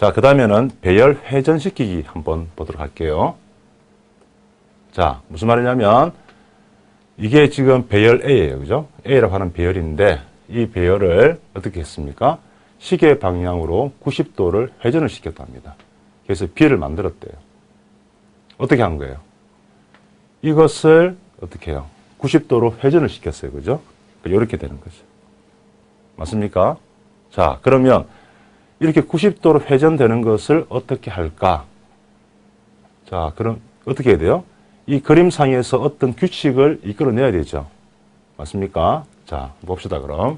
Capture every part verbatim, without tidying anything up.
자, 그 다음에는 배열 회전시키기 한번 보도록 할게요. 자, 무슨 말이냐면 이게 지금 배열 A예요. 그죠? A라고 하는 배열인데 이 배열을 어떻게 했습니까? 시계 방향으로 구십 도를 회전을 시켰다 합니다. 그래서 B를 만들었대요. 어떻게 한 거예요? 이것을 어떻게 해요? 구십 도로 회전을 시켰어요. 그죠? 이렇게 되는 거죠. 맞습니까? 자, 그러면 이렇게 구십 도로 회전되는 것을 어떻게 할까? 자, 그럼 어떻게 해야 돼요? 이 그림상에서 어떤 규칙을 이끌어내야 되죠. 맞습니까? 자, 봅시다, 그럼.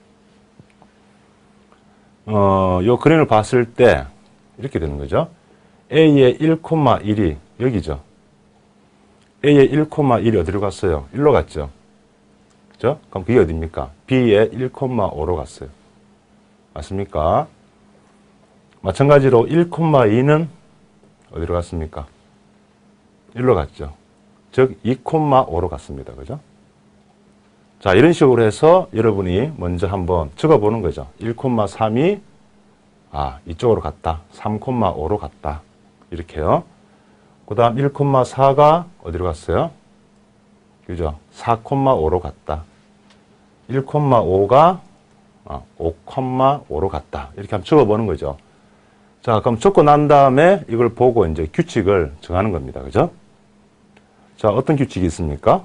어, 요 그림을 봤을 때 이렇게 되는 거죠. A의 일, 일이 여기죠. A의 일, 일이 어디로 갔어요? 일로 갔죠. 그죠? 그럼 그게 어디입니까? B의 일, 오로 갔어요. 맞습니까? 마찬가지로 일, 이는 어디로 갔습니까? 일로 갔죠. 즉, 이, 오로 갔습니다. 그죠? 자, 이런 식으로 해서 여러분이 먼저 한번 적어보는 거죠. 일, 삼이, 아, 이쪽으로 갔다. 삼, 오로 갔다. 이렇게요. 그 다음 일, 사가 어디로 갔어요? 그죠? 사, 오로 갔다. 일, 오가 오, 오로 갔다. 이렇게 한번 적어보는 거죠. 자, 그럼 적고 난 다음에 이걸 보고 이제 규칙을 정하는 겁니다. 그죠? 자, 어떤 규칙이 있습니까?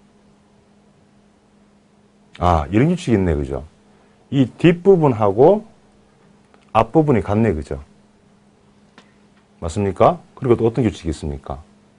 아, 이런 규칙이 있네. 그죠? 이 뒷부분하고 앞부분이 같네. 그죠? 맞습니까? 그리고 또 어떤 규칙이 있습니까?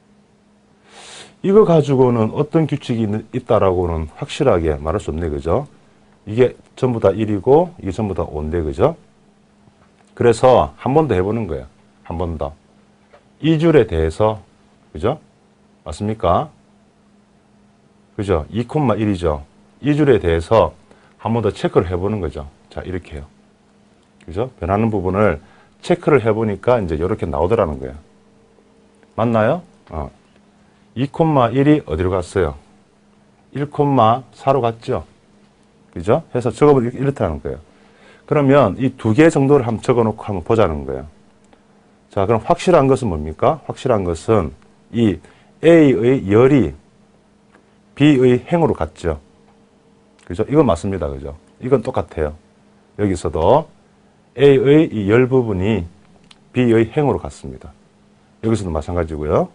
이거 가지고는 어떤 규칙이 있다라고는 확실하게 말할 수 없네. 그죠? 이게 전부 다 일이고 이게 전부 다 오인데. 그죠? 그래서 한 번 더 해보는 거예요. 한 번 더. 이 줄에 대해서, 그죠? 맞습니까? 그죠? 이, 일이죠. 이 줄에 대해서 한 번 더 체크를 해보는 거죠. 자, 이렇게 해요. 그죠? 변하는 부분을 체크를 해보니까 이제 이렇게 나오더라는 거예요. 맞나요? 어. 이, 일이 어디로 갔어요? 일, 사로 갔죠? 그죠? 해서 적어보면 이렇다는 거예요. 그러면 이 두 개 정도를 한번 적어놓고 한번 보자는 거예요. 자, 그럼 확실한 것은 뭡니까? 확실한 것은 이 A의 열이 B의 행으로 갔죠. 그죠? 이건 맞습니다. 그죠? 이건 똑같아요. 여기서도 A의 이 열 부분이 B의 행으로 갔습니다. 여기서도 마찬가지고요.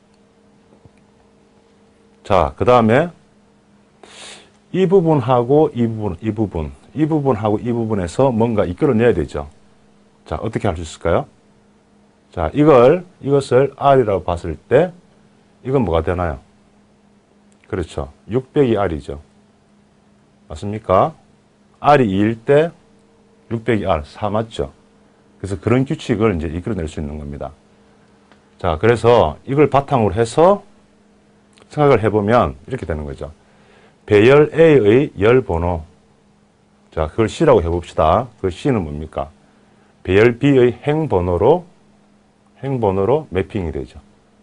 자, 그 다음에 이 부분하고 이 부분, 이 부분, 이 부분하고 이 부분에서 뭔가 이끌어내야 되죠. 자, 어떻게 할 수 있을까요? 자, 이걸, 이것을 R이라고 봤을 때, 이건 뭐가 되나요? 그렇죠. 육 빼기 R이죠. 맞습니까? R이 이일 때, 육 빼기 R, 사 맞죠? 그래서 그런 규칙을 이제 이끌어낼 수 있는 겁니다. 자, 그래서 이걸 바탕으로 해서 생각을 해보면 이렇게 되는 거죠. 배열 A의 열 번호. 자, 그걸 C라고 해봅시다. 그 C는 뭡니까? 배열 B의 행 번호로, 행 번호로 매핑이 되죠.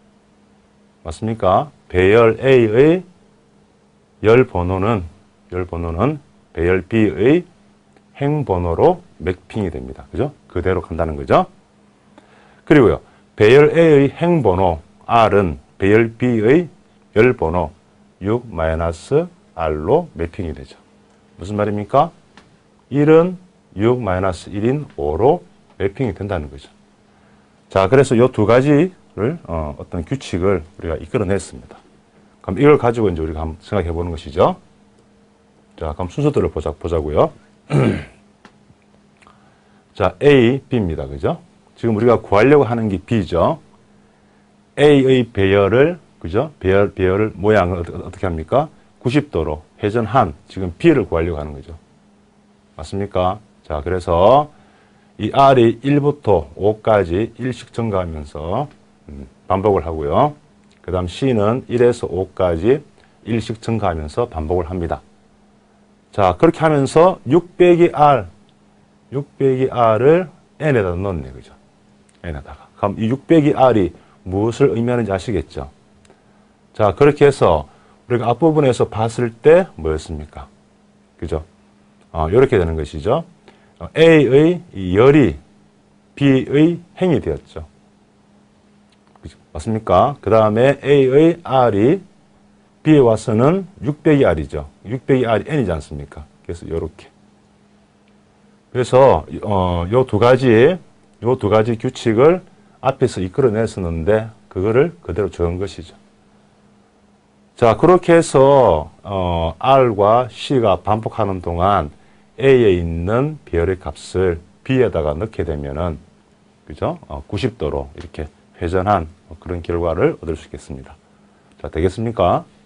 맞습니까? 배열 A의 열 번호는, 열 번호는 배열 B의 행 번호로 매핑이 됩니다. 그죠? 그대로 간다는 거죠. 그리고요, 배열 A의 행 번호 R은 배열 B의 열 번호 육 마이너스 R로 매핑이 되죠. 무슨 말입니까? 일은 육 마이너스 일인 오로 매핑이 된다는 거죠. 자, 그래서 이 두 가지를, 어, 어떤 규칙을 우리가 이끌어냈습니다. 그럼 이걸 가지고 이제 우리가 한번 생각해 보는 것이죠. 자, 그럼 순서대로 보자, 보자고요. 자, A, B입니다. 그죠? 지금 우리가 구하려고 하는 게 B죠. A의 배열을, 그죠? 배열, 배열을, 모양을 어떻게 합니까? 구십 도로 회전한, 지금 B를 구하려고 하는 거죠. 맞습니까? 자, 그래서 이 R이 일부터 오까지 일씩 증가하면서 음, 반복을 하고요. 그 다음 C는 일에서 오까지 일씩 증가하면서 반복을 합니다. 자, 그렇게 하면서 육 빼기 R, 육 빼기 R을 N에다 넣었네. 그죠? N에다가. 그럼 이 육 빼기 R이 무엇을 의미하는지 아시겠죠? 자, 그렇게 해서 우리가 앞부분에서 봤을 때 뭐였습니까? 그죠? 어, 이렇게 되는 것이죠. A의 이 열이 B의 행이 되었죠. 맞습니까? 그 다음에 A의 R이 B에 와서는 육 빼기 R이죠. 육 빼기 R이 N이지 않습니까? 그래서 요렇게. 그래서 어, 요 두 가지 요 두 가지 규칙을 앞에서 이끌어냈었는데 그거를 그대로 적은 것이죠. 자, 그렇게 해서 어, R과 C가 반복하는 동안 A에 있는 비열의 값을 B에다가 넣게 되면은 그죠? 어, 구십 도로 이렇게 회전한 그런 결과를 얻을 수 있겠습니다. 자, 되겠습니까?